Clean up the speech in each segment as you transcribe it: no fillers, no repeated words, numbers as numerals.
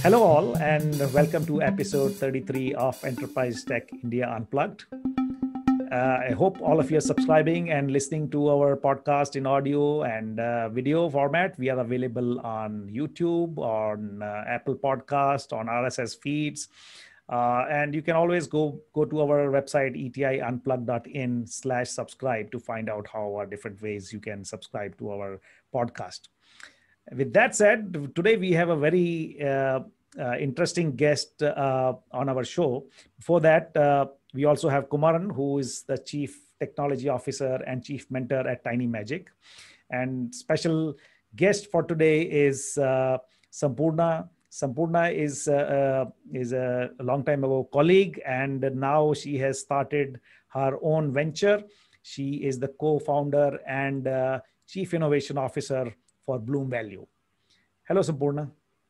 Hello, all, and welcome to episode 33 of Enterprise Tech India Unplugged. I hope all of you are subscribing and listening to our podcast in audio and video format. We are available on YouTube, on Apple Podcast, on RSS feeds. And you can always go to our website, etiunplug.in/subscribe to find out how are different ways you can subscribe to our podcast. With that said, today we have a very interesting guest on our show. Before that, we also have Kumaran, who is the Chief Technology Officer and Chief Mentor at Tiny Magic. And special guest for today is Sampurna. Sampurna is a long time ago colleague, and now she has started her own venture. She is the co-founder and Chief Innovation Officer for Bloom Value. Hello, Sampurna.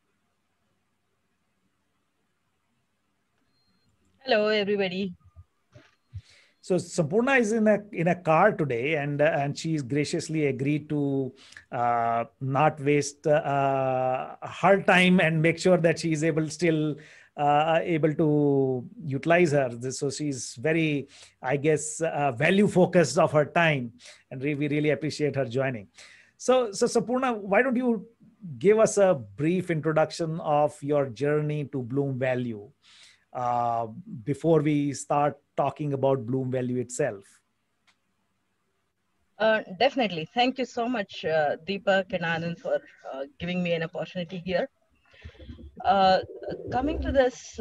Hello, everybody. So Sampurna is in a car today, and she's graciously agreed to not waste her time and make sure that she is able to utilize her. So she's very, I guess, value focused of her time, and we really appreciate her joining. So Sampurna, why don't you give us a brief introduction of your journey to Bloom Value before we start talking about Bloom Value itself? Definitely. Thank you so much, Deepak and Anand, for giving me an opportunity here. Coming to this,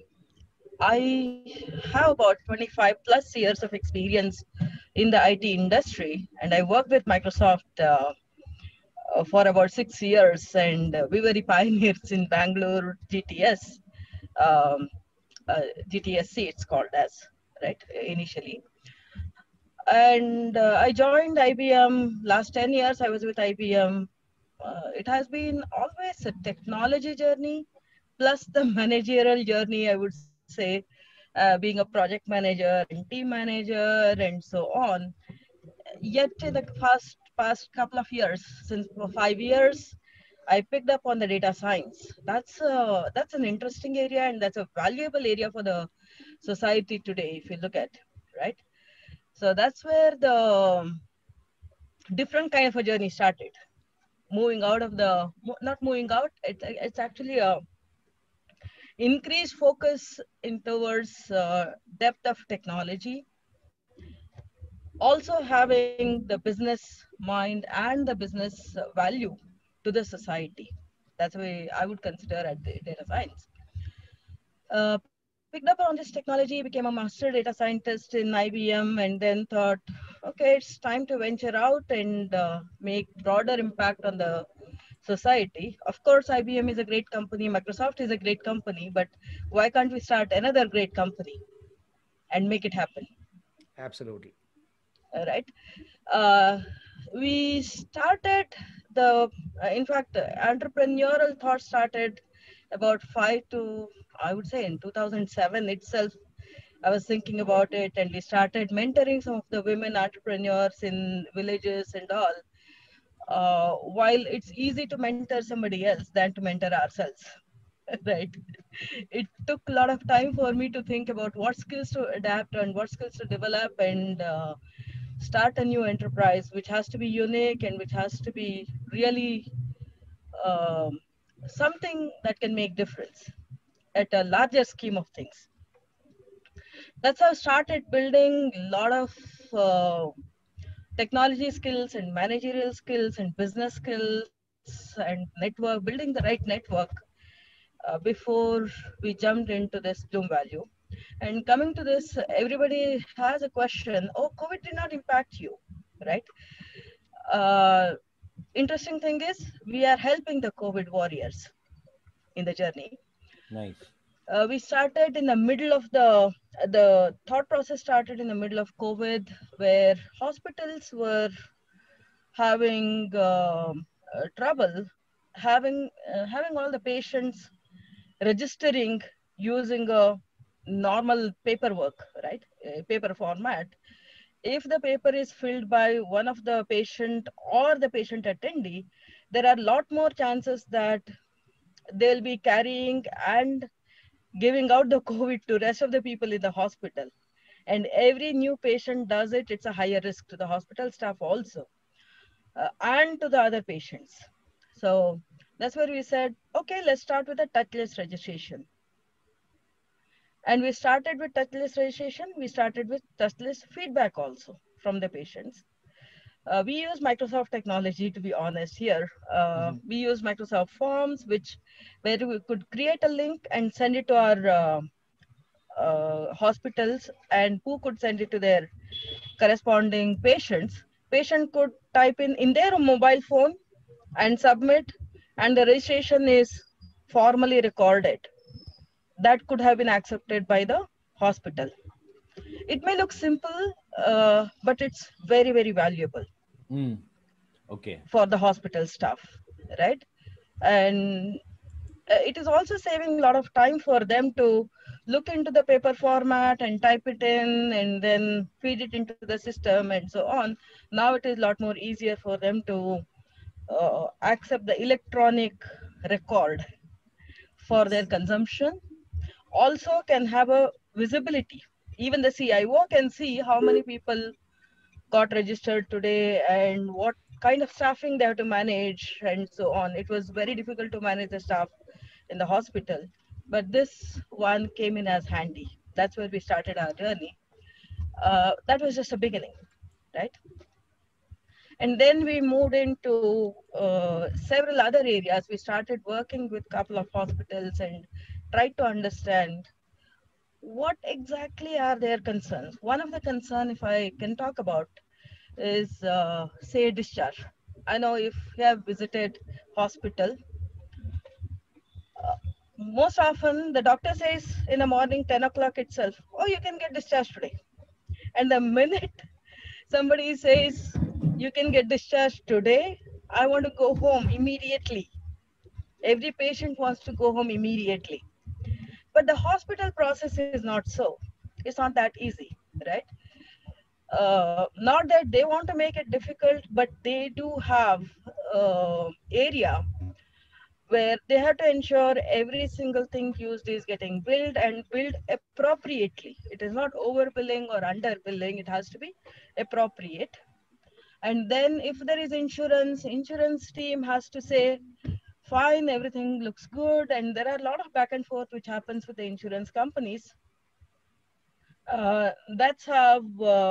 I have about 25 plus years of experience in the IT industry, and I worked with Microsoft for about 6 years, and we were the pioneers in Bangalore GTS. Um, GTSC, it's called as, right, initially. And I joined IBM last 10 years. I was with IBM. It has been always a technology journey plus the managerial journey, I would say, being a project manager and team manager and so on. Yet in the past couple of years, since 5 years, I picked up on the data science. That's an interesting area, and that's a valuable area for the society today, if you look at, right? So that's where the different kind of a journey started. Moving out of the, not moving out, it's actually a increased focus in towards depth of technology. Also having the business mind and the business value to the society. That's the way I would consider at the data science. Picked up on this technology, became a master data scientist in IBM, and then thought, okay, it's time to venture out and make broader impact on the society. Of course, IBM is a great company, Microsoft is a great company, but why can't we start another great company and make it happen? Absolutely. Right. We started in fact, entrepreneurial thought started about I would say in 2007 itself. I was thinking about it, and we started mentoring some of the women entrepreneurs in villages and all. While it's easy to mentor somebody else than to mentor ourselves, right? It took a lot of time for me to think about what skills to adapt and what skills to develop and start a new enterprise, which has to be unique and which has to be really um, something that can make difference at a larger scheme of things. That's how I started building a lot of technology skills and managerial skills and business skills and network, building the right network before we jumped into this Bloom Value. And coming to this, everybody has a question, oh, COVID did not impact you, right? Interesting thing is, we are helping the COVID warriors in the journey. Nice. We started in the middle of the thought process started in the middle of COVID, where hospitals were having trouble having all the patients registering using a normal paperwork, right? A paper format. If the paper is filled by one of the patient or the patient attendee, there are a lot more chances that they'll be carrying and giving out the COVID to rest of the people in the hospital. And every new patient does it, it's a higher risk to the hospital staff also, and to the other patients. So that's where we said, okay, let's start with a touchless registration. And we started with touchless registration. We started with touchless feedback also from the patients. We use Microsoft technology, to be honest here. We use Microsoft Forms, where we could create a link and send it to our hospitals, and who could send it to their corresponding patients. Patient could type in their mobile phone and submit, and the registration is formally recorded. That could have been accepted by the hospital. It may look simple, but it's very, very valuable. Okay. For the hospital staff, right? And it is also saving a lot of time for them to look into the paper format and type it in and then feed it into the system and so on. Now it is a lot more easier for them to accept the electronic record for their consumption. Also can have a visibility. Even the CIO can see how many people got registered today and what kind of staffing they have to manage and so on. It was very difficult to manage the staff in the hospital, but this one came in as handy. That's where we started our journey. That was just a beginning, right? And then we moved into several other areas. We started working with a couple of hospitals and tried to understand what exactly are their concerns. One of the concerns, if I can talk about, is say discharge. I know if you have visited hospital, most often the doctor says in the morning 10 o'clock itself, oh, you can get discharged today. And the minute somebody says you can get discharged today, I want to go home immediately. Every patient wants to go home immediately. But the hospital process is not so. It's not that easy, right? Not that they want to make it difficult, but they do have area where they have to ensure every single thing used is getting billed and billed appropriately. It is not overbilling or underbilling. It has to be appropriate. And then if there is insurance team has to say, fine, everything looks good. And there are a lot of back and forth which happens with the insurance companies. That's how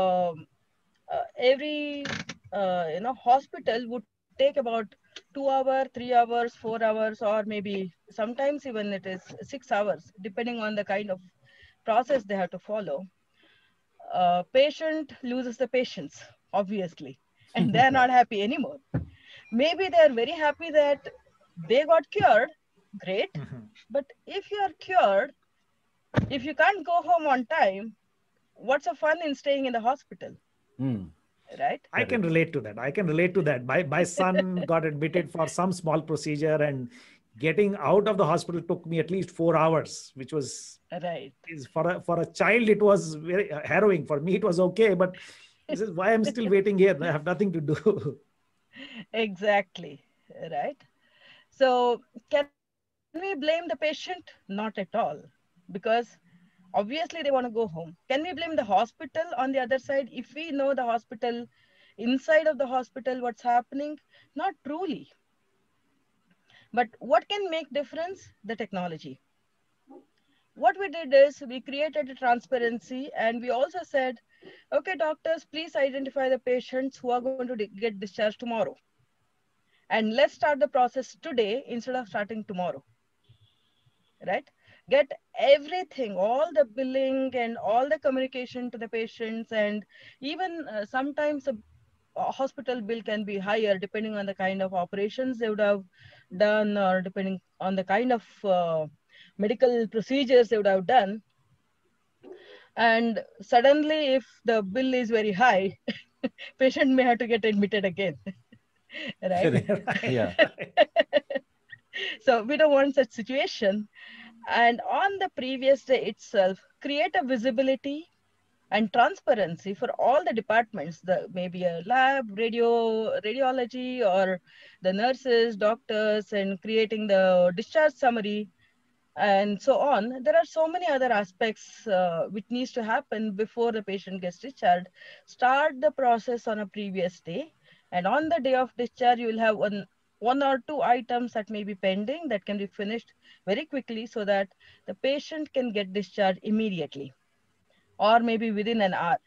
every hospital would take about 2 hours, 3 hours, 4 hours, or maybe sometimes even it is 6 hours, depending on the kind of process they have to follow. Patient loses the patience, obviously, and they're not happy anymore. Maybe they're very happy that they got cured, great. But if you are cured, if you can't go home on time, what's the fun in staying in the hospital? Right? I can relate to that. My son got admitted for some small procedure, and getting out of the hospital took me at least 4 hours, which was right. For a child, it was very harrowing. For me, it was okay, but this is why I'm still waiting here. I have nothing to do. Exactly. Right. So can we blame the patient? Not at all, because obviously they want to go home. Can we blame the hospital on the other side if we know the hospital, inside of the hospital, what's happening? Not truly. But what can make difference? The technology. What we did is we created a transparency, and we also said, okay, doctors, please identify the patients who are going to get discharged tomorrow. And let's start the process today instead of starting tomorrow. Right? Get everything, all the billing and all the communication to the patients, and even sometimes a hospital bill can be higher depending on the kind of operations they would have done, or depending on the kind of medical procedures they would have done. And suddenly, if the bill is very high, patient may have to get admitted again. Right? Yeah. So we don't want such situation. And on the previous day itself, create a visibility and transparency for all the departments, the maybe a lab, radiology, or the nurses, doctors, and creating the discharge summary and so on. There are so many other aspects which needs to happen before the patient gets discharged. Start the process on a previous day, and on the day of discharge, you will have one or two items that may be pending that can be finished very quickly so that the patient can get discharged immediately or maybe within an hour,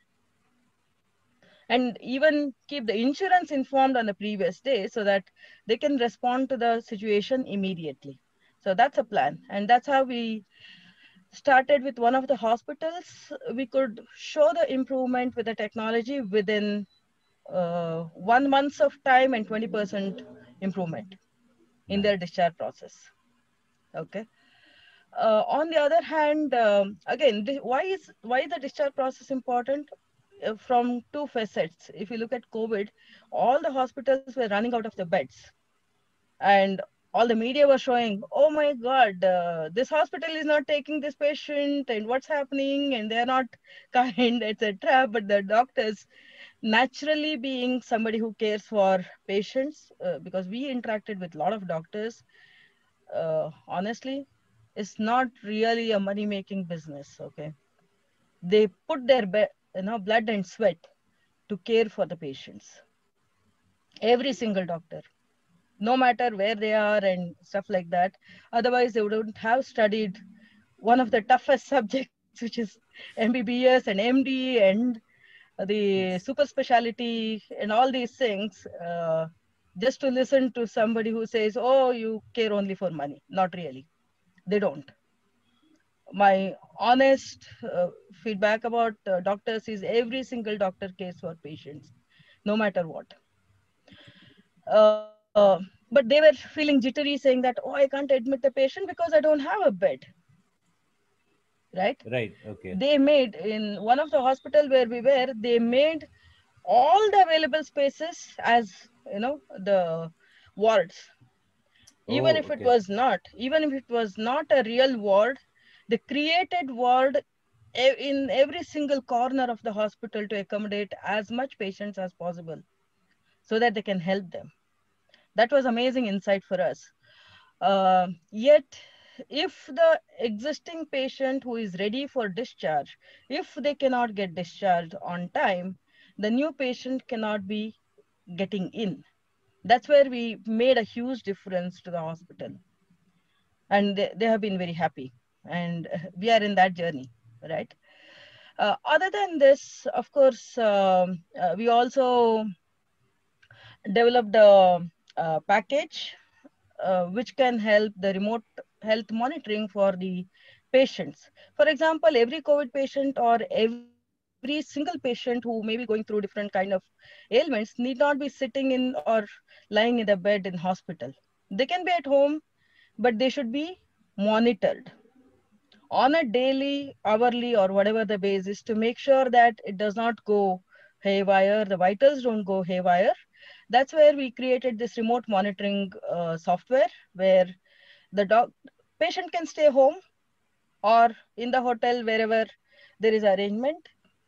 and even keep the insurance informed on the previous day so that they can respond to the situation immediately. So that's a plan, and that's how we started with one of the hospitals. We could show the improvement with the technology within 1 month of time and 20% improvement in Nice. their discharge process. Okay. On the other hand, again, why is the discharge process important? From two facets. If you look at COVID, all the hospitals were running out of the beds, and all the media was showing, oh my God, this hospital is not taking this patient, and what's happening, and they're not kind, etc. But the doctors, naturally being somebody who cares for patients, because we interacted with a lot of doctors, honestly, it's not really a money making business. Okay, they put their blood and sweat to care for the patients. Every single doctor, no matter where they are and stuff like that. Otherwise, they wouldn't have studied one of the toughest subjects, which is MBBS and MD and the Yes. super specialty and all these things, just to listen to somebody who says, oh, you care only for money. Not really. They don't. My honest feedback about doctors is every single doctor cares for patients, no matter what. But they were feeling jittery, saying that, oh, I can't admit the patient because I don't have a bed, right? Right. Okay. They made, in one of the hospital where we were, they made all the available spaces as, the wards. Even Oh, if it okay. was not, even if it was not a real ward, they created ward in every single corner of the hospital to accommodate as much patients as possible so that they can help them. That was amazing insight for us. Yet, if the existing patient who is ready for discharge, if they cannot get discharged on time, the new patient cannot be getting in. That's where we made a huge difference to the hospital. And they have been very happy. And we are in that journey, right? Other than this, of course, we also developed a package which can help the remote health monitoring for the patients. For example, every COVID patient or every single patient who may be going through different kind of ailments need not be sitting in or lying in the bed in hospital. They can be at home, but they should be monitored on a daily, hourly, or whatever the basis to make sure that it does not go haywire, the vitals don't go haywire. That's where we created this remote monitoring software where the patient can stay home or in the hotel wherever there is arrangement,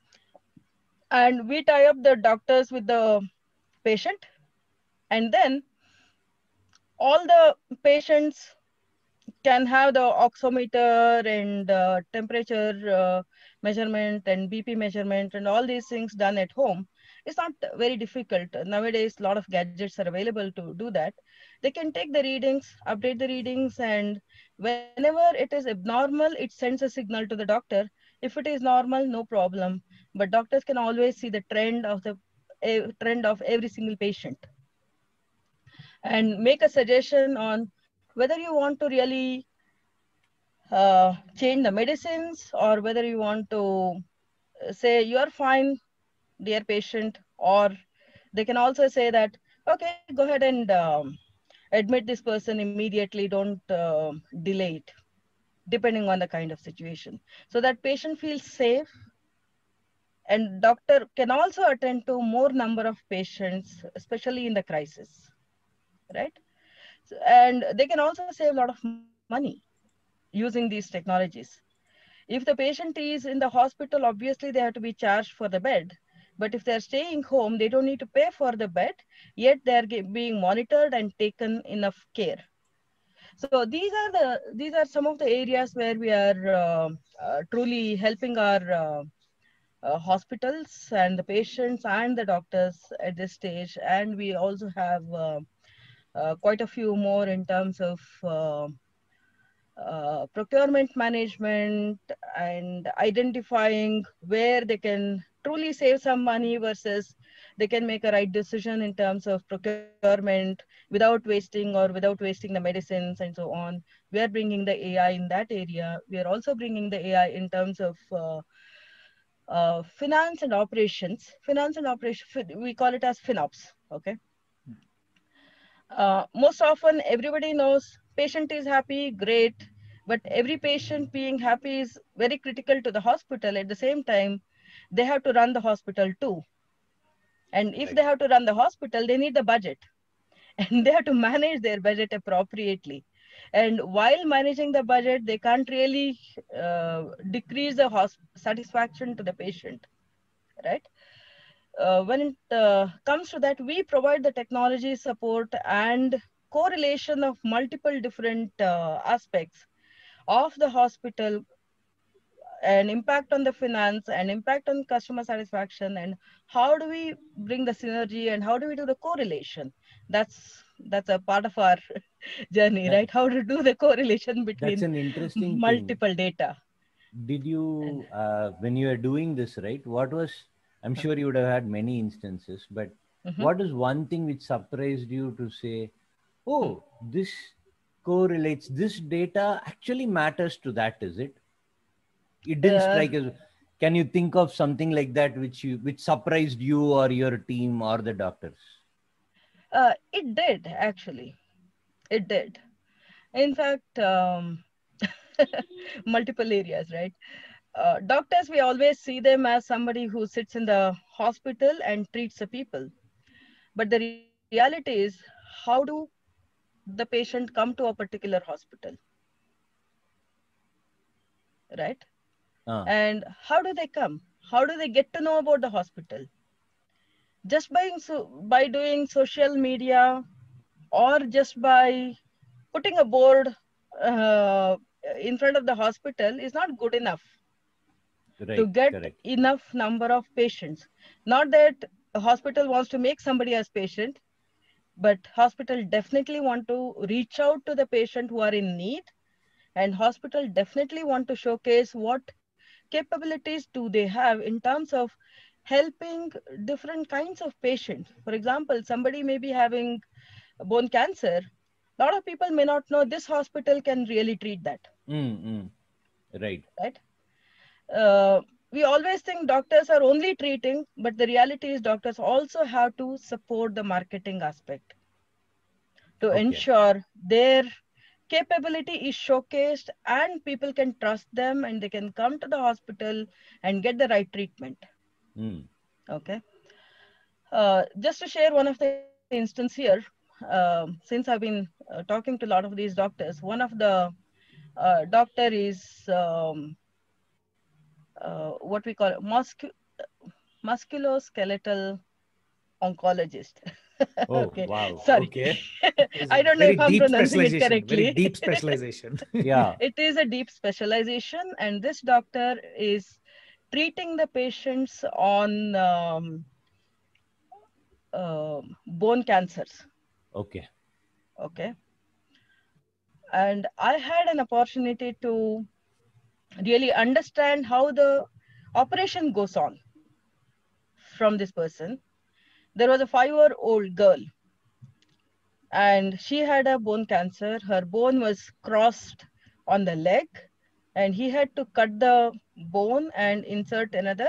and we tie up the doctors with the patient, and then all the patients can have the oximeter and temperature measurement and BP measurement and all these things done at home. It's not very difficult. Nowadays, a lot of gadgets are available to do that. They can take the readings, update the readings, and whenever it is abnormal, it sends a signal to the doctor. If it is normal, no problem. But doctors can always see the trend of every single patient and make a suggestion on whether you want to really change the medicines or whether you want to say you're fine, dear patient, or they can also say that, okay, go ahead and admit this person immediately, don't delay it, depending on the kind of situation. So that patient feels safe, and doctor can also attend to more number of patients, especially in the crisis, right? And they can also save a lot of money using these technologies. If the patient is in the hospital, obviously they have to be charged for the bed. But if they're staying home, they don't need to pay for the bed, yet they're being monitored and taken enough care. So these are some of the areas where we are truly helping our hospitals and the patients and the doctors at this stage. And we also have quite a few more in terms of procurement management and identifying where they can truly save some money versus they can make a right decision in terms of procurement without wasting the medicines and so on. We are bringing the AI in that area. We are also bringing the AI in terms of finance and operations. Finance and operation, we call it as FinOps. Okay. Most often, everybody knows patient is happy, great, but every patient being happy is very critical to the hospital. At the same time, they have to run the hospital too. And if they have to run the hospital, they need the budget and they have to manage their budget appropriately. And while managing the budget, they can't really decrease the satisfaction to the patient, right? When it comes to that, we provide the technology support and correlation of multiple different aspects of the hospital, and impact on the finance and impact on customer satisfaction, and how do we bring the synergy and how do we do the correlation. That's a part of our journey, right? How to do the correlation That's between an interesting thing. multiple data. Did you, when you are doing this, right, I'm sure you would have had many instances, but what is one thing which surprised you to say, oh, this correlates, this data actually matters to that, is it? It didn't strike as, can you think of something like that which surprised you or your team or the doctors? It did, actually. It did. In fact, multiple areas, right? Doctors, we always see them as somebody who sits in the hospital and treats the people. But the reality is, how do the patient come to a particular hospital? Right? And how do they come? How do they get to know about the hospital? Just by doing social media, or just by putting a board in front of the hospital is not good enough to get enough number of patients. Not that a hospital wants to make somebody as patient, but hospital definitely want to reach out to the patient who are in need, and hospital definitely want to showcase what capabilities do they have in terms of helping different kinds of patients. For example, somebody may be having bone cancer. A lot of people may not know this hospital can really treat that. Right. We always think doctors are only treating, but the reality is doctors also have to support the marketing aspect to ensure their capability is showcased and people can trust them and they can come to the hospital and get the right treatment. Okay. Just to share one of the instance here, since I've been talking to a lot of these doctors, one of the doctor is what we call musculoskeletal oncologist. Okay. Wow. Sorry. Okay. I don't know if I'm pronouncing it correctly. Very deep specialization. Yeah. It is a deep specialization, and this doctor is treating the patients on bone cancers. Okay. And I had an opportunity to really understand how the operation goes on from this person. There was a 5-year-old girl, and she had a bone cancer. Her bone was crossed on the leg, and he had to cut the bone and insert another,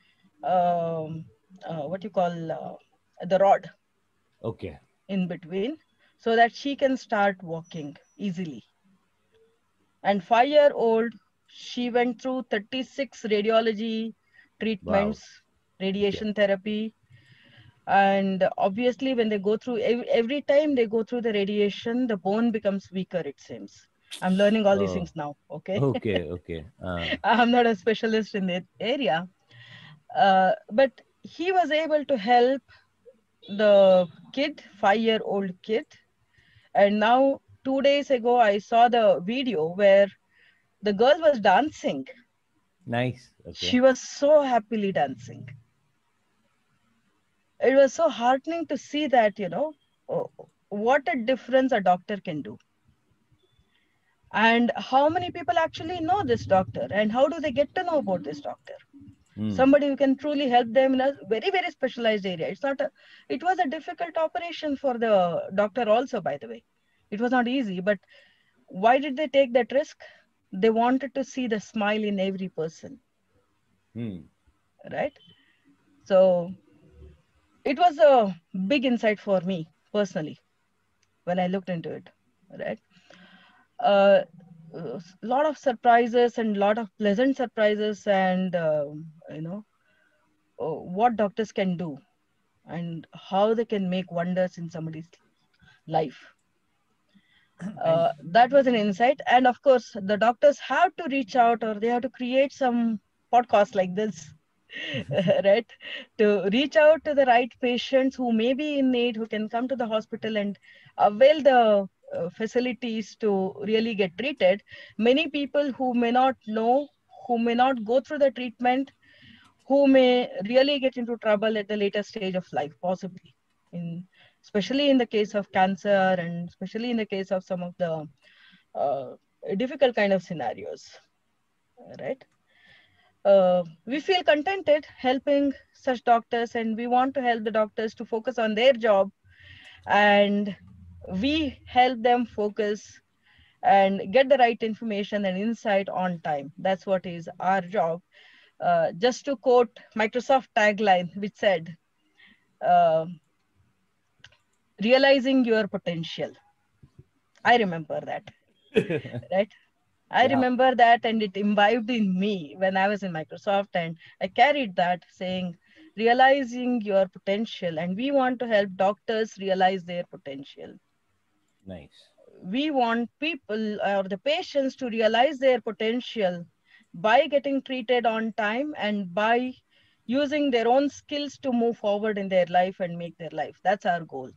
the rod. Okay. In between, so that she can start walking easily. And 5-year-old, she went through 36 radiology treatments, radiation therapy. And obviously when they go through, every time they go through the radiation, the bone becomes weaker, it seems. I'm learning all these Oh, things now. Okay. okay, okay. I'm not a specialist in that area. But he was able to help the kid, 5-year-old kid. And now 2 days ago, I saw the video where the girl was dancing. Nice. Okay. She was so happily dancing. It was so heartening to see that, oh, what a difference a doctor can do. And how many people actually know this doctor, and how do they get to know about this doctor? Hmm. Somebody who can truly help them in a very, very specialized area. It was a difficult operation for the doctor also, by the way. It was not easy, but why did they take that risk? They wanted to see the smile in every person, Hmm. right? So it was a big insight for me personally when I looked into it, right? A lot of surprises and lot of pleasant surprises, and what doctors can do and how they can make wonders in somebody's life. And That was an insight. And of course, the doctors have to reach out, or they have to create some podcast like this, right? To reach out to the right patients who may be in need, who can come to the hospital and avail the facilities to really get treated. Many people who may not know, who may not go through the treatment, who may really get into trouble at the later stage of life, possibly. In Especially in the case of cancer, and especially in the case of some of the uh, difficult kind of scenarios, right? We feel contented helping such doctors, and we want to help the doctors to focus on their job, and we help them focus and get the right information and insight on time. That's what is our job. Just to quote Microsoft tagline, which said, uh, realizing your potential. I remember that, right? I Yeah. remember that, and it imbibed in me when I was in Microsoft, and I carried that saying, realizing your potential. And we want to help doctors realize their potential. Nice. We want people or the patients to realize their potential by getting treated on time and by using their own skills to move forward in their life and make their life. That's our goal.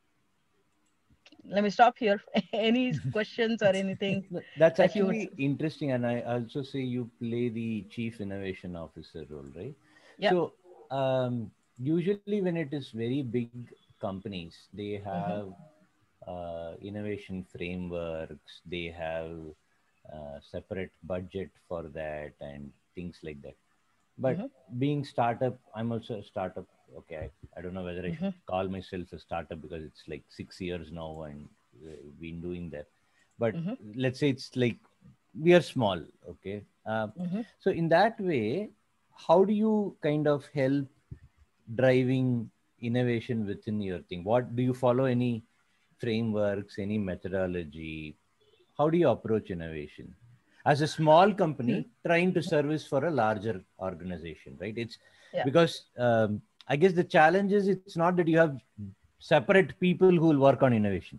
Let me stop here. Any questions or anything That's that you would? actually interesting, and I also say you play the chief innovation officer role, right? Yeah. So usually when it is very big companies, they Mm-hmm. have innovation frameworks, they have separate budget for that and things like that. But Mm-hmm. being startup, I'm also a startup. Okay, I don't know whether I should Mm-hmm. call myself a startup because it's like 6 years now and been doing that. But Mm-hmm. let's say it's like we are small. Okay, Mm-hmm. so in that way, how do you kind of help driving innovation within your thing? What do you follow? Any frameworks, any methodology? How do you approach innovation as a small company trying to service for a larger organization, right? It's Yeah. because I guess the challenge is it's not that you have separate people who will work on innovation.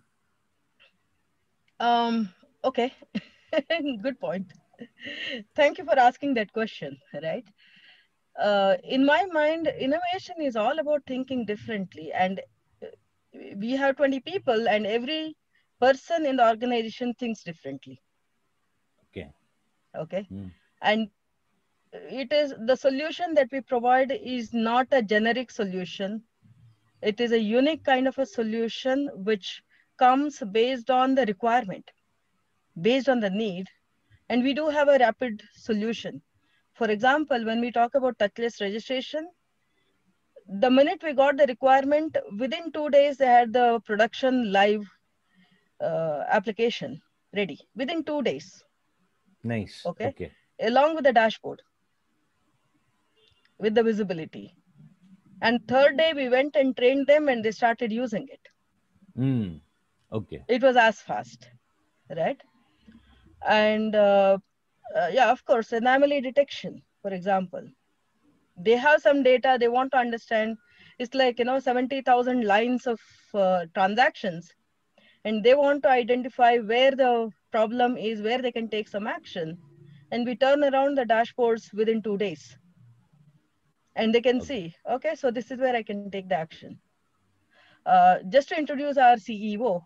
Okay. Good point. Thank you for asking that question, right? In my mind, innovation is all about thinking differently. And uh, we have 20 people, and every person in the organization thinks differently. Okay. Okay. Mm. And it is the solution that we provide is not a generic solution. It is a unique kind of a solution which comes based on the requirement, based on the need. And we do have a rapid solution. For example, when we talk about touchless registration, the minute we got the requirement, within 2 days, they had the production live application ready within 2 days. Nice. Okay. Okay. Along with the dashboard, with the visibility. And third day, we went and trained them and they started using it. Mm. Okay. It was as fast, right? And yeah, of course, anomaly detection, for example. They have some data they want to understand. It's like, 70,000 lines of transactions, and they want to identify where the problem is where they can take some action. And we turn around the dashboards within 2 days. And they can see, okay, so this is where I can take the action. Just to introduce our CEO,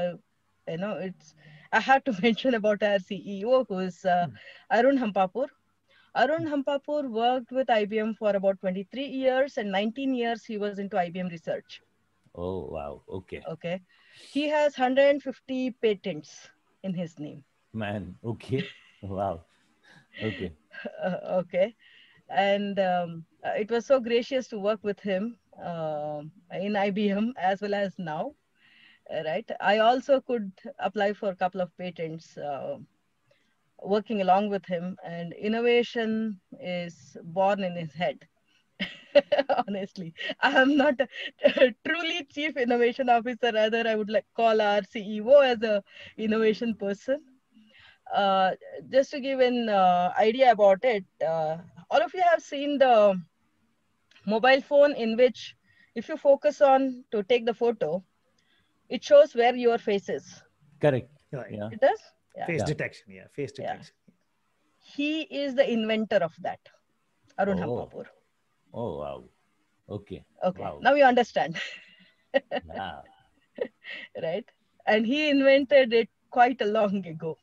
I have to mention about our CEO, who is Arun Hampapur. Arun Hampapur worked with IBM for about 23 years, and 19 years he was into IBM research. Oh, wow. Okay. Okay. He has 150 patents in his name. Man, okay. Wow. Okay. Okay. And it was so gracious to work with him in IBM as well as now. Right. I also could apply for a couple of patents working along with him, and innovation is born in his head. Honestly, I am not a truly chief innovation officer. Rather, I would like call our CEO as a innovation person. Just to give an idea about it, all of you have seen the mobile phone in which if you focus on to take the photo, it shows where your face is. Correct. Right. Yeah. It does? Yeah. Face detection. Yeah. Face detection. Yeah. He is the inventor of that, Arun Hampapur. Oh, wow. Okay. Okay. Wow. Now you understand. Wow. Right. And he invented it quite a long ago.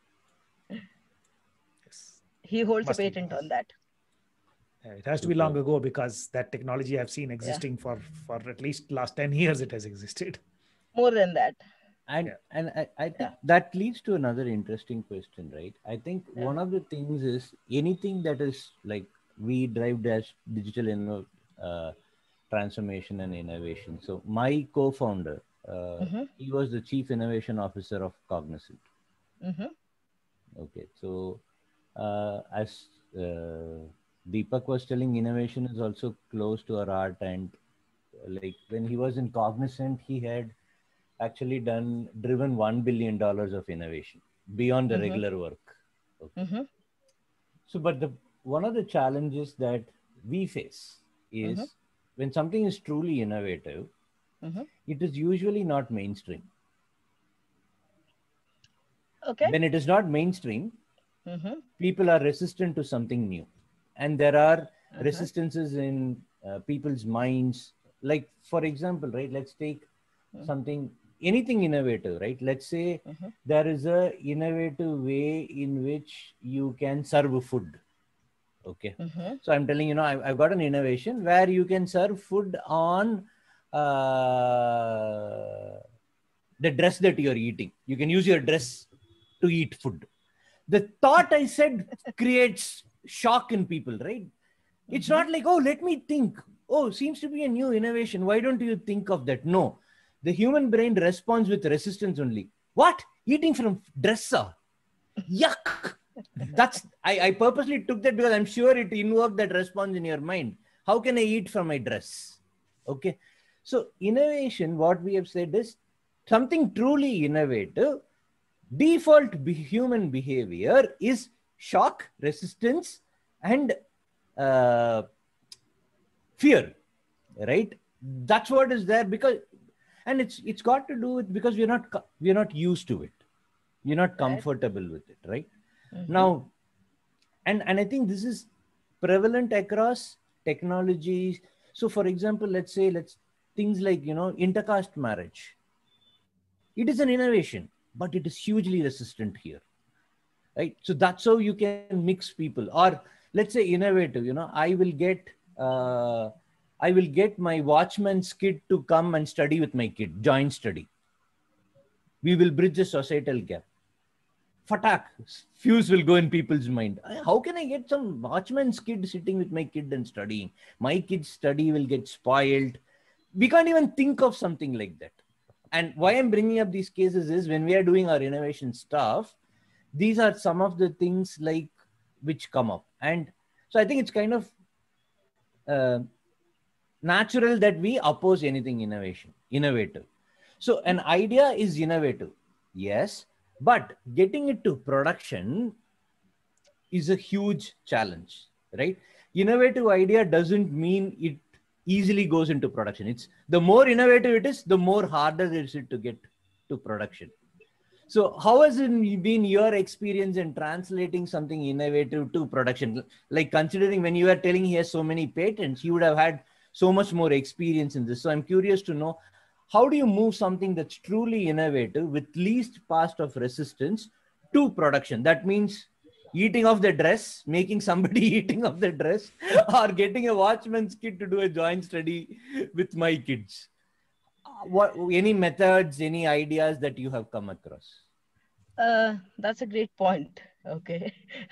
Yes. He holds a patent on that. It has to be long ago, because that technology I've seen existing for at least last 10 years it has existed. More than that. And I think that leads to another interesting question, right? I think one of the things is anything that is like we drive as digital transformation and innovation. So my co-founder, he was the chief innovation officer of Cognizant. Okay, so as Deepak was telling, innovation is also close to our heart, and like when he was in Cognizant, he had actually driven $1 billion of innovation beyond the regular work. Okay. So, but one of the challenges that we face is when something is truly innovative, it is usually not mainstream. Okay. When it is not mainstream, people are resistant to something new. And there are resistances in people's minds. Like, for example, right, let's take anything innovative, right? Let's say there is a innovative way in which you can serve food. Okay. So I'm telling you, I've got an innovation where you can serve food on the dress that you're eating. You can use your dress to eat food. The thought I said creates shock in people, right? It's not like, oh, let me think. Oh, seems to be a new innovation. Why don't you think of that? No, the human brain responds with resistance only. What? Eating from dresser? Yuck. I purposely took that because I'm sure it invoked that response in your mind. How can I eat from my dress? Okay. So innovation, what we have said is something truly innovative. Default human behavior is shock, resistance, and fear, right? That's what is there, because, and it's got to do with because we're not used to it. We're not comfortable with it, right? Now, and I think this is prevalent across technologies. So, for example, let's things like intercaste marriage. It is an innovation, but it is hugely resistant here, right? So that's how you can mix people. Or let's say innovative, I will get my watchman's kid to come and study with my kid, joint study. We will bridge a societal gap. Fatak, fuse will go in people's mind. How can I get some watchman's kid sitting with my kid and studying? My kid's study will get spoiled. We can't even think of something like that. And why I'm bringing up these cases is when we are doing our innovation stuff, these are some of the things like which come up. And so I think it's kind of natural that we oppose anything innovative. So an idea is innovative, yes, but getting it to production is a huge challenge, right? Innovative idea doesn't mean it easily goes into production. It's the more innovative it is, the more harder it is to get to production. So how has it been your experience in translating something innovative to production? Like considering when you were telling he has so many patents, you would have had so much more experience in this. So I'm curious to know, how do you move something that's truly innovative with least past of resistance to production? That means eating off the dress, making somebody eating off the dress, or getting a watchman's kid to do a joint study with my kids. What, any methods, any ideas that you have come across? That's a great point. Okay.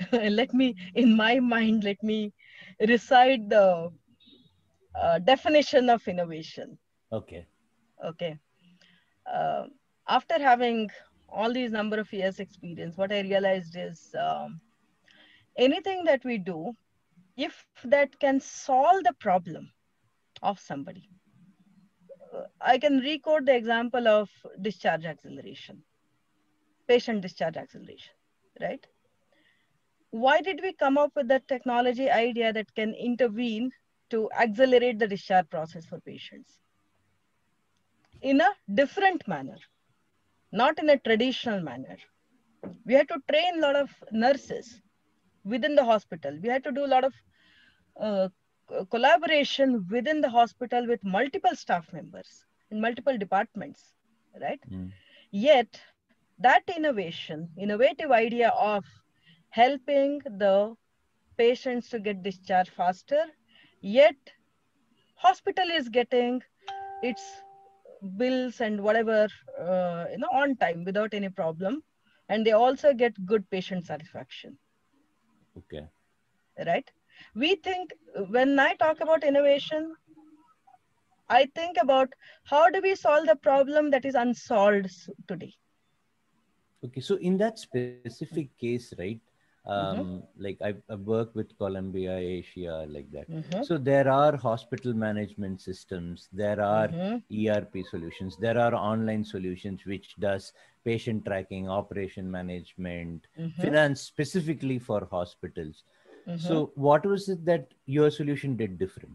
In my mind, let me recite the definition of innovation. Okay. Okay. Uh, After having all these number of years experience, what I realized is anything that we do, if that can solve the problem of somebody. I can record the example of discharge acceleration, patient discharge acceleration, right? Why did we come up with that technology idea that can intervene to accelerate the discharge process for patients in a different manner, not in a traditional manner? We had to train a lot of nurses within the hospital. We had to do a lot of uh, collaboration within the hospital with multiple staff members in multiple departments, right? Yet that innovative idea of helping the patients to get discharged faster, yet hospital is getting its bills and whatever on time without any problem, and they also get good patient satisfaction. Okay. Right? We think, when I talk about innovation, I think about how do we solve the problem that is unsolved today. Okay. So in that specific case, right? Mm-hmm. Like I've worked with Columbia Asia, like that. Mm-hmm. So there are hospital management systems, there are Mm-hmm. ERP solutions, there are online solutions which does patient tracking, operation management, Mm-hmm. finance specifically for hospitals. Mm-hmm. So what was it that your solution did different?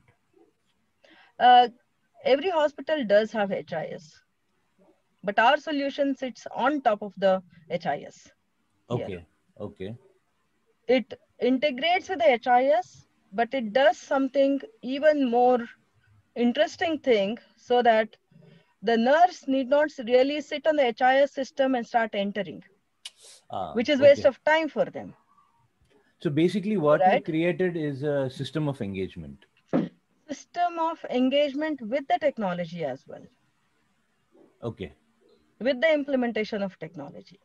Every hospital does have HIS, but our solution sits on top of the HIS here. Okay. Okay. It integrates with the HIS, but it does something even more interesting thing, so that the nurse need not really sit on the HIS system and start entering, which is waste Okay. of time for them. So basically what you Right? created is a system of engagement. System of engagement with the technology as well, Okay. with the implementation of technology.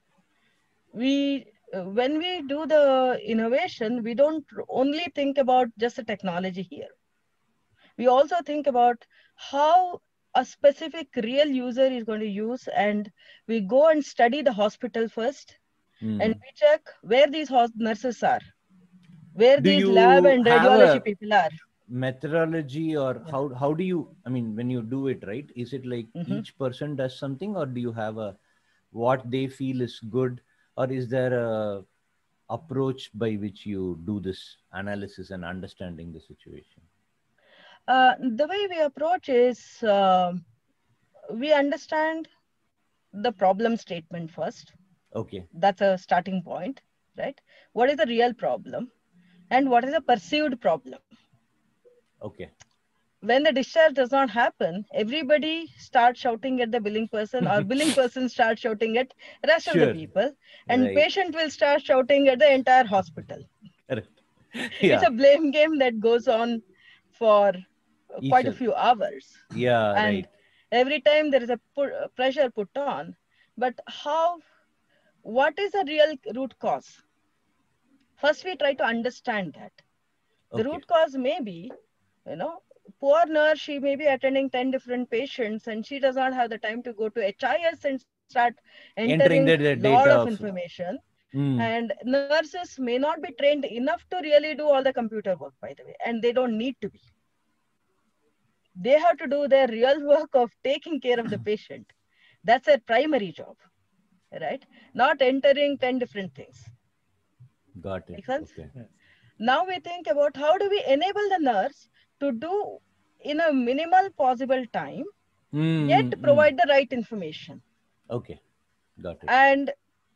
When we do the innovation, we don't only think about just the technology here. We also think about how a specific real user is going to use, and we go and study the hospital first, and we check where these nurses are, where Do these lab you and have radiology a people are. methodology, or Yeah. how do you, I mean, when you do it, right, is it like Mm-hmm. each person does something, or do you have a what they feel is good, or is there a approach by which you do this analysis and understanding the situation? The way we approach is we understand the problem statement first. Okay. That's a starting point, right? What is the real problem and what is the perceived problem? Okay. When the discharge does not happen, everybody starts shouting at the billing person, or billing person starts shouting at rest of the Sure. people, and Right. patient will start shouting at the entire hospital. Correct. It's Yeah. a blame game that goes on for Each quite a other. few hours. Yeah. And Right. every time there is a pressure put on. But what is the real root cause? First, we try to understand that. The Okay. root cause may be, you know, poor nurse, she may be attending 10 different patients, and she does not have the time to go to HIS and start entering Entering the lot of data of. information. Mm, And nurses may not be trained enough to really do all the computer work, by the way, and they don't need to be. They have to do their real work of taking care of the patient. That's their primary job, right? Not entering 10 different things. got it. Make sense? Okay. Yes. Now we think about how do we enable the nurse to do in a minimal possible time, yet Mm, mm. provide the right information. Okay. Got it. And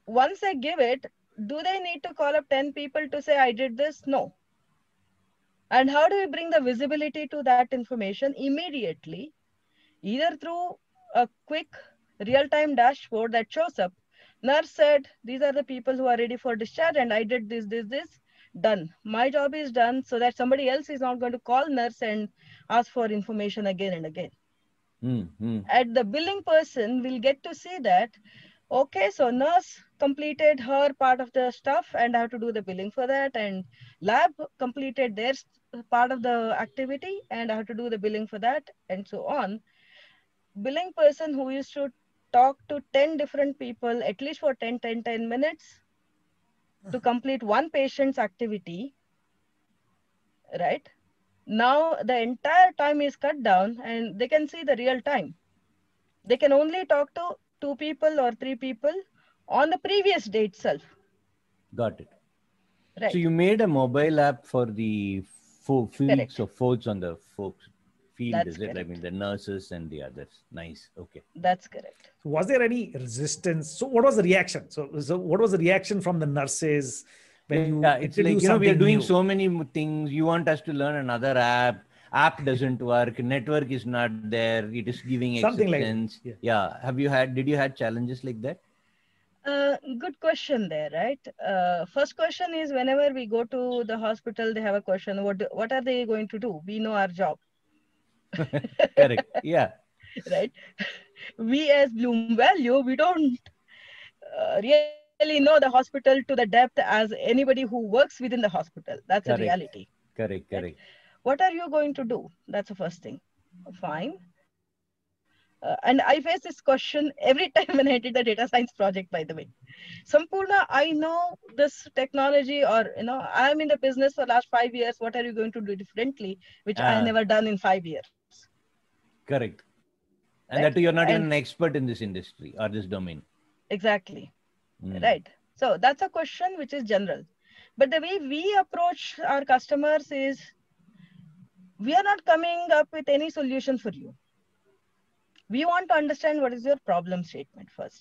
once they give it, do they need to call up 10 people to say, I did this? No. And how do we bring the visibility to that information immediately? Either through a quick real-time dashboard that shows up. Nurse said, these are the people who are ready for discharge and I did this, done. My job is done, so that somebody else is not going to call nurse and ask for information again and again. And the billing person will get to see that, okay, so nurse completed her part of the stuff and I have to do the billing for that, and lab completed their part of the activity and I have to do the billing for that, and so on. Billing person who used to talk to 10 different people at least for 10 minutes to complete one patient's activity, right? Now the entire time is cut down and they can see the real time. They can only talk to 2 people or 3 people on the previous day itself. Got it. Right. So you made a mobile app for the fields or folks on the folks field, That's is it? correct. I mean, the nurses and the others. Nice. Okay. That's correct. So was there any resistance? So what was the reaction? So what was the reaction from the nurses when you it's like, we are something doing new? so many things. You want us to learn another app doesn't work, network is not there, it is giving Something like exceptions. that. Yeah. Did you had challenges like that? Good question there, right? First question is, whenever we go to the hospital, they have a question, what are they going to do? We know our job. Correct. Yeah. Right? We as Bloom Value, we don't really know the hospital to the depth as anybody who works within the hospital. That's Correct. a reality. Correct. What are you going to do? That's the first thing. Fine. And I face this question every time when I did the data science project, by the way. Sampurna, I know this technology, or, I'm in the business for the last 5 years. What are you going to do differently, which I have never done in 5 years? Correct. And Right? that you're not even an expert in this industry or this domain. Exactly. Right. So that's a question which is general. But the way we approach our customers is, we are not coming up with any solution for you. We want to understand what is your problem statement first.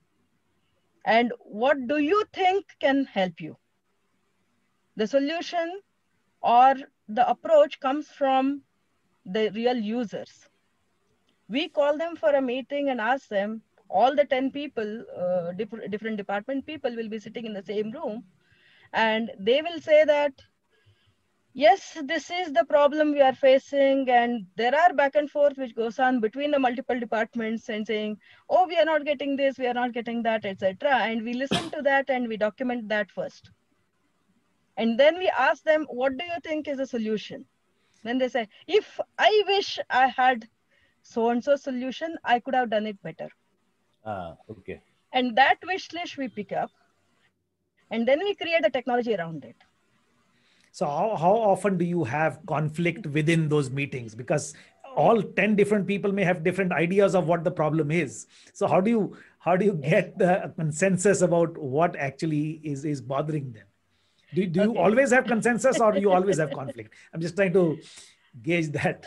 And what do you think can help you? The solution or the approach comes from the real users. We call them for a meeting and ask them, all the 10 people, different department people will be sitting in the same room, and they will say that, yes, this is the problem we are facing, and there are back and forth which goes on between the multiple departments and saying, oh, we are not getting this, we are not getting that, etc. And we listen to that and we document that first. And then we ask them, what do you think is a solution? Then they say, if I wish I had so-and-so solution, I could have done it better. Okay. And that wish list we pick up, and then we create the technology around it. So how often do you have conflict within those meetings? Because all 10 different people may have different ideas of what the problem is. So how do you get the consensus about what actually is bothering them? Do you always have consensus, or you always have conflict? I'm just trying to gauge that.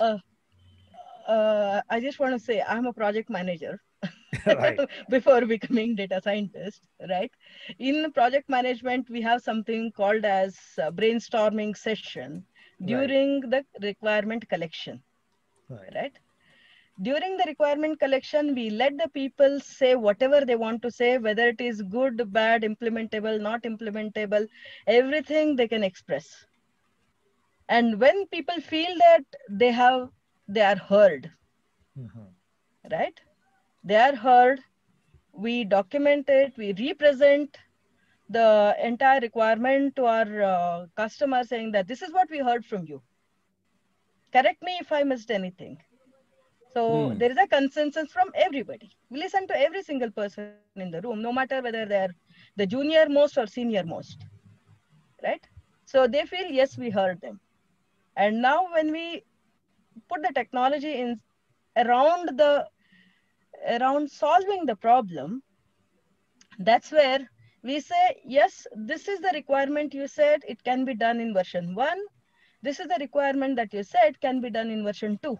I just want to say I'm a project manager. Right. Before becoming data scientist, right? In project management, we have something called as brainstorming session during the requirement collection, right? During the requirement collection, we let the people say whatever they want to say, whether it is good, bad, implementable, not implementable, everything they can express. And when people feel that they are heard, right? They are heard, we document it, we represent the entire requirement to our customer, saying that this is what we heard from you. Correct me if I missed anything. So there is a consensus from everybody. We listen to every single person in the room, no matter whether they're the junior most or senior most, right? So they feel, yes, we heard them. And now when we put the technology in around solving the problem, that's where we say, yes, this is the requirement you said, it can be done in version 1. This is the requirement that you said can be done in version 2.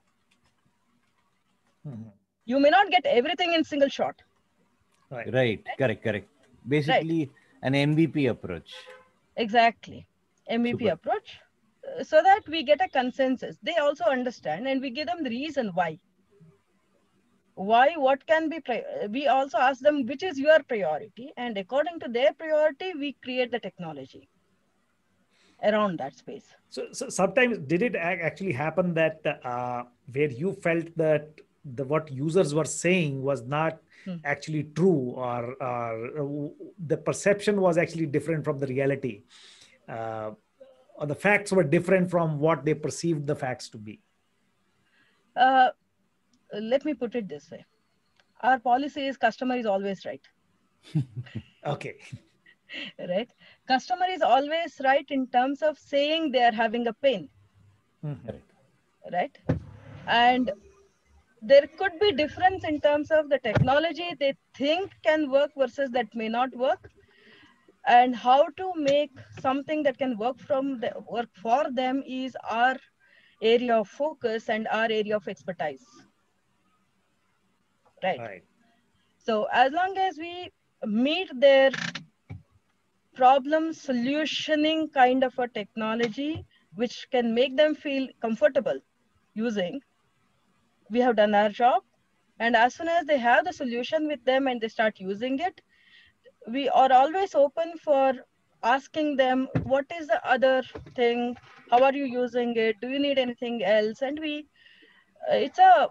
You may not get everything in single shot. Right. Correct. Basically, an MVP approach. Exactly. MVP Super. approach, so that we get a consensus. They also understand, and we give them the reason why. Why, what can be, we also ask them, which is your priority? And according to their priority, we create the technology around that space. So sometimes did it actually happen that where you felt that what users were saying was not actually true, or the perception was actually different from the reality, uh, or the facts were different from what they perceived the facts to be? Uh, Let me put it this way. Our policy is customer is always right. Okay. Right? Customer is always right in terms of saying they are having a pain. Right? And there could be difference in terms of the technology they think can work versus that may not work, and how to make something that can work work for them is our area of focus and our area of expertise. Right. So as long as we meet their problem solutioning kind of a technology which can make them feel comfortable using, we have done our job. And as soon as they have the solution with them and they start using it, we are always open for asking them, what is the other thing? How are you using it? Do you need anything else? And it's a,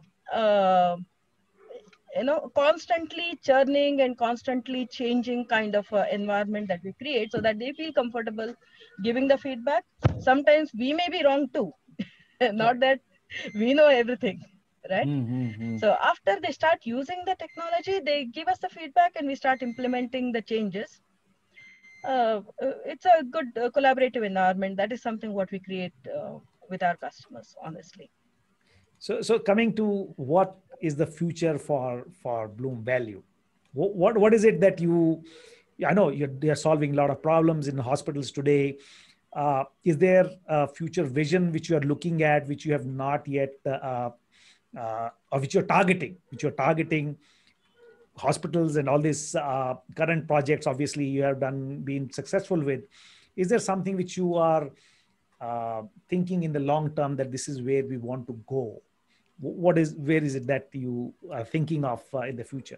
constantly churning and constantly changing kind of environment that we create, so that they feel comfortable giving the feedback. Sometimes we may be wrong too, not that we know everything, right? So after they start using the technology, they give us the feedback and we start implementing the changes. It's a good collaborative environment. That is something what we create with our customers, honestly. So coming to what is the future for Bloom Value? What is it that you? I know you're solving a lot of problems in hospitals today. Is there a future vision which you are looking at, which you have not yet, or which you're targeting? Hospitals and all these current projects, obviously you have been successful with. Is there something which you are thinking in the long term that this is where we want to go? Where is it that you are thinking of in the future?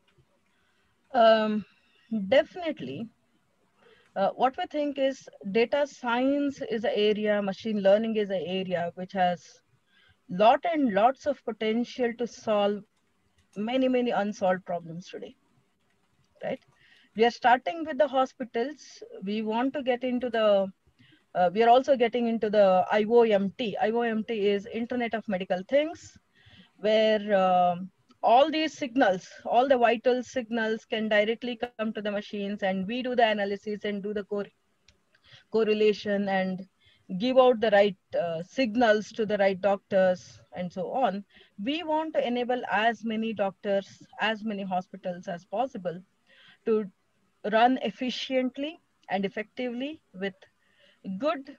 Definitely. What we think is data science is an area, machine learning is an area which has lots of potential to solve many unsolved problems today, right? We are starting with the hospitals. We want to get into we are also getting into the IoMT. IoMT is Internet of Medical Things, where all these signals, all the vital signals can directly come to the machines, and we do the analysis and do the correlation and give out the right signals to the right doctors and so on. We want to enable as many doctors, as many hospitals as possible to run efficiently and effectively with good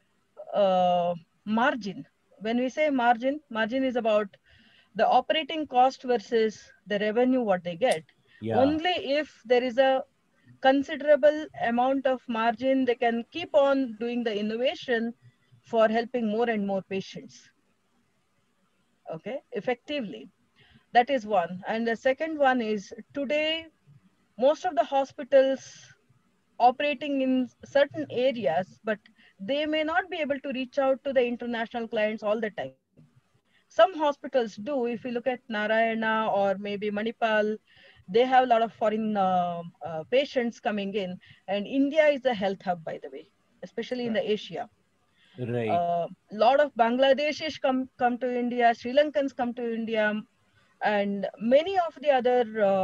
margin. When we say margin, margin is about the operating cost versus the revenue what they get. Only if there is a considerable amount of margin, they can keep on doing the innovation for helping more and more patients, okay, effectively. That is one. And the second one is, today most of the hospitals operating in certain areas, but they may not be able to reach out to the international clients all the time. Some hospitals do. If you look at Narayana or maybe Manipal, they have a lot of foreign patients coming in. And India is a health hub, by the way, especially in the Asia. Right. Lot of Bangladeshis come to India, Sri Lankans come to India, and many of the other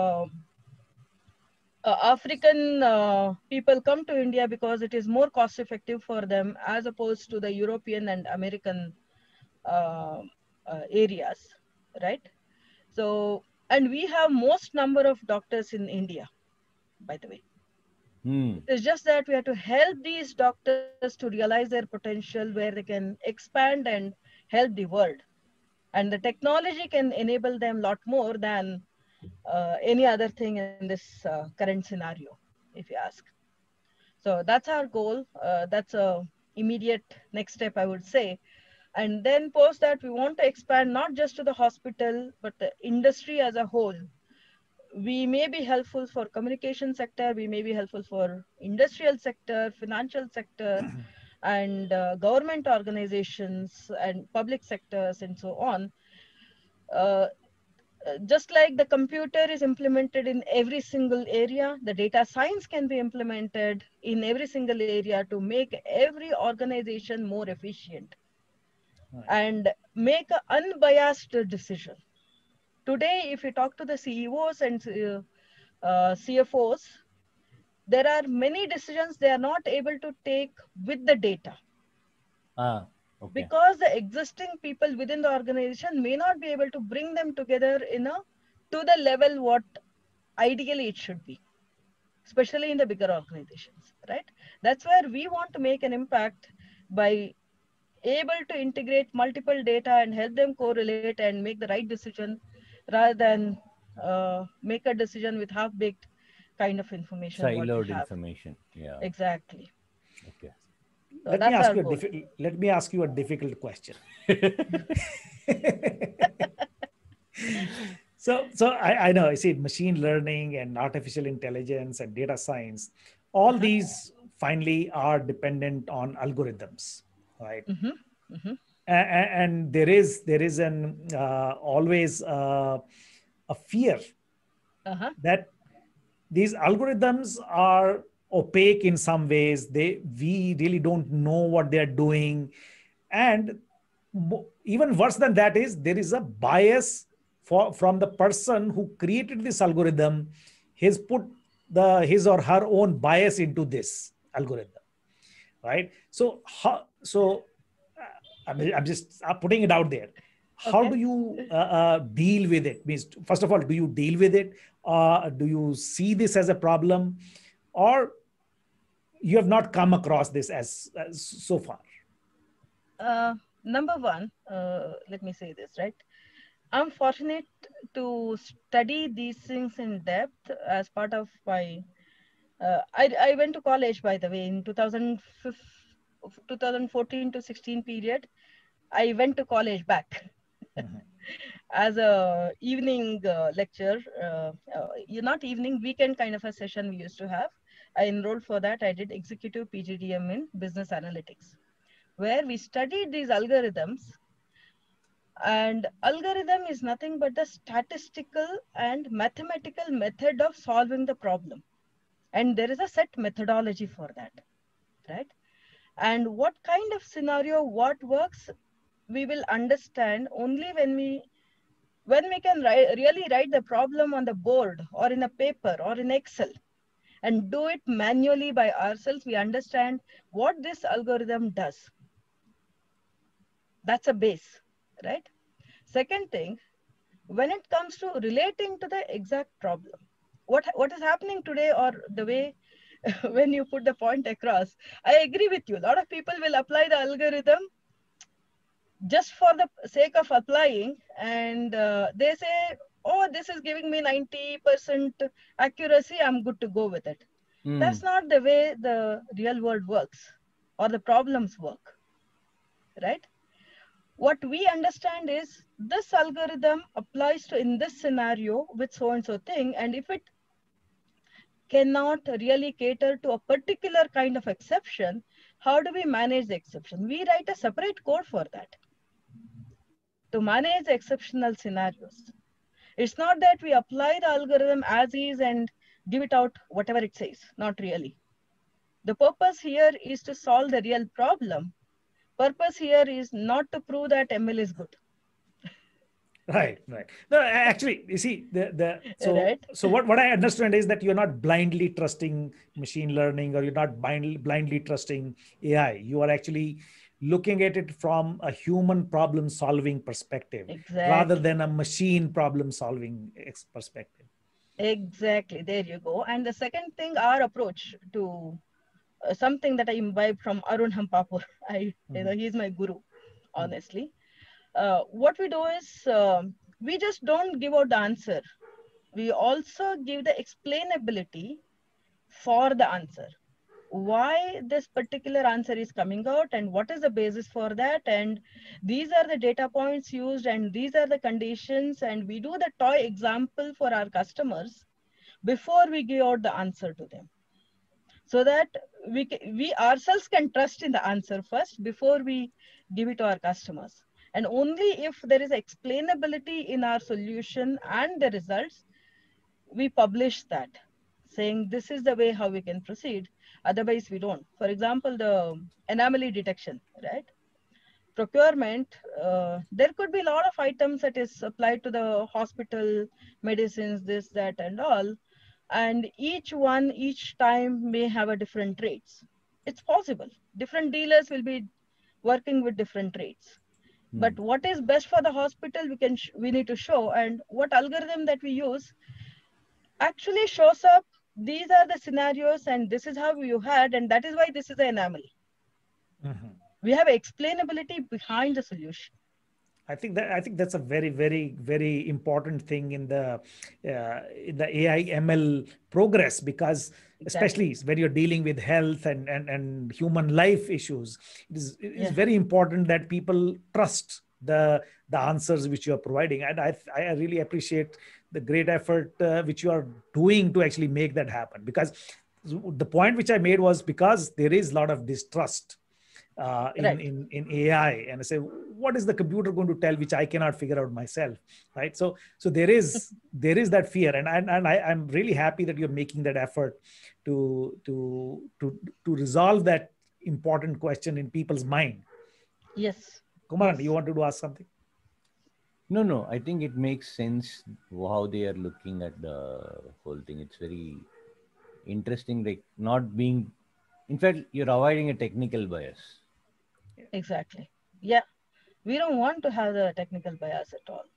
African people come to India because it is more cost effective for them as opposed to the European and American areas, right? So, and we have most number of doctors in India, by the way. It's just that we have to help these doctors to realize their potential where they can expand and help the world. And the technology can enable them a lot more than any other thing in this current scenario. if you ask. So that's our goal. That's a immediate next step, I would say. And then post that, we want to expand not just to the hospital, but the industry as a whole. We may be helpful for communication sector, we may be helpful for industrial sector, financial sector, and government organizations and public sectors and so on. Uh, just like the computer is implemented in every single area, the data science can be implemented in every single area to make every organization more efficient and make an unbiased decision. Today, if you talk to the CEOs and CFOs, there are many decisions they are not able to take with the data. Okay. Because the existing people within the organization may not be able to bring them together to the level what ideally it should be, especially in the bigger organizations, right? That's where we want to make an impact by able to integrate multiple data and help them correlate and make the right decision rather than make a decision with half-baked kind of information what we Siloed have. information. Yeah. Exactly. Okay. So Let me ask you a difficult question. So I know, I see machine learning and artificial intelligence and data science, all these finally are dependent on algorithms, right? And there is an always a fear that these algorithms are opaque in some ways. We really don't know what they're doing, and even worse than that is there is a bias from the person who created this algorithm. He's put his or her own bias into this algorithm, right? I'm just putting it out there. How do you deal with it? Means, first of all, do you deal with it? Do you see this as a problem, or you have not come across this as so far? Number one, let me say this, right? I'm fortunate to study these things in depth as part of my. I went to college, by the way, in 2014 to 16 period. I went to college back as a evening lecture. Not evening, weekend kind of a session we used to have. I enrolled for that. I did executive PGDM in business analytics, where we studied these algorithms. And algorithm is nothing but the statistical and mathematical method of solving the problem. And there is a set methodology for that, right? And what kind of scenario, what works, we will understand only when we can really write the problem on the board or in a paper or in Excel and do it manually by ourselves. We understand what this algorithm does. That's a base, right? Second thing, when it comes to relating to the exact problem, what is happening today, or the way when you put the point across, I agree with you. A lot of people will apply the algorithm just for the sake of applying, and they say, oh, this is giving me 90% accuracy, I'm good to go with it. That's not the way the real world works or the problems work, right? What we understand is this algorithm applies to in this scenario with so and so thing, and if it cannot really cater to a particular kind of exception, how do we manage the exception? We write a separate code for that to manage exceptional scenarios. It's not that we apply the algorithm as is and give it out whatever it says. Not really. The purpose here is to solve the real problem. Purpose here is not to prove that ML is good. Right. No, actually, you see, Right. So what I understand is that you're not blindly trusting machine learning, or you're not blindly trusting AI. You are actually looking at it from a human problem solving perspective, rather than a machine problem solving perspective. Exactly. There you go. And the second thing, our approach to something that I imbibed from Arun Hampapur. He's my guru, honestly. What we do is we just don't give out the answer. We also give the explainability for the answer. Why this particular answer is coming out and what is the basis for that, and these are the data points used and these are the conditions, and we do the toy example for our customers before we give out the answer to them, so that we ourselves can trust in the answer first before we give it to our customers. And only if there is explainability in our solution and the results, we publish that, saying this is the way how we can proceed. Otherwise, we don't. For example, the anomaly detection, right? Procurement, there could be a lot of items that is applied to the hospital, medicines, this, that, and all. And each one, each time may have a different rates. It's possible. Different dealers will be working with different rates. But what is best for the hospital, we need to show, and what algorithm that we use actually shows up, these are the scenarios and this is how you had, and that is why this is an anomaly. We have explainability behind the solution. I think that's a very, very, very important thing in the AI ML progress, because especially when you're dealing with health and human life issues, it is very important that people trust the answers which you are providing. And I really appreciate the great effort which you are doing to actually make that happen. Because the point which I made was, because there is a lot of distrust in AI, and I say, what is the computer going to tell which I cannot figure out myself, right? So there is that fear, and I'm really happy that you're making that effort to resolve that important question in people's mind. Yes. Kumaran, you wanted to ask something? No, I think it makes sense how they are looking at the whole thing. It's very interesting, like not being, in fact, you're avoiding a technical bias. Exactly. Yeah. We don't want to have the technical bias at all.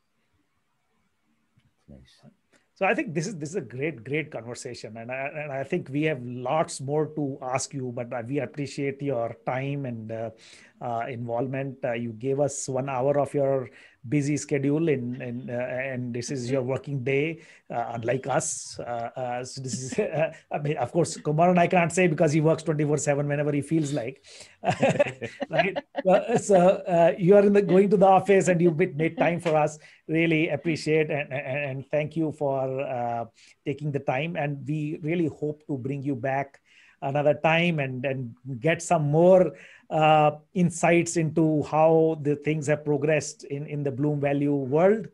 Nice. So I think this is a great conversation, and I think we have lots more to ask you, but we appreciate your time and involvement. You gave us 1 hour of your busy schedule, and this is your working day, unlike us. So this is, I mean, of course, Kumaran I can't say, because he works 24/7 whenever he feels like, right? So you are going to the office, and you made time for us. Really appreciate and thank you for taking the time, and we really hope to bring you back another time and get some more insights into how the things have progressed in the Bloom Value world,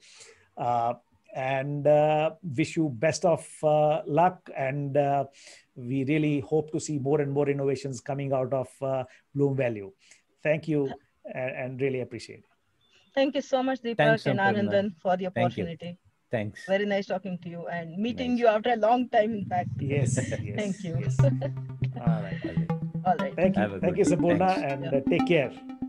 and wish you best of luck, and we really hope to see more and more innovations coming out of Bloom Value. Thank you, and really appreciate it. Thank you so much, Deepak. Thanks, and Anandan, for the opportunity. Thanks. Very nice talking to you and meeting you after a long time, in fact. Yes. Thank you. Yes. All right. All right. Thank you. Thank you, Sampoorna, and take care.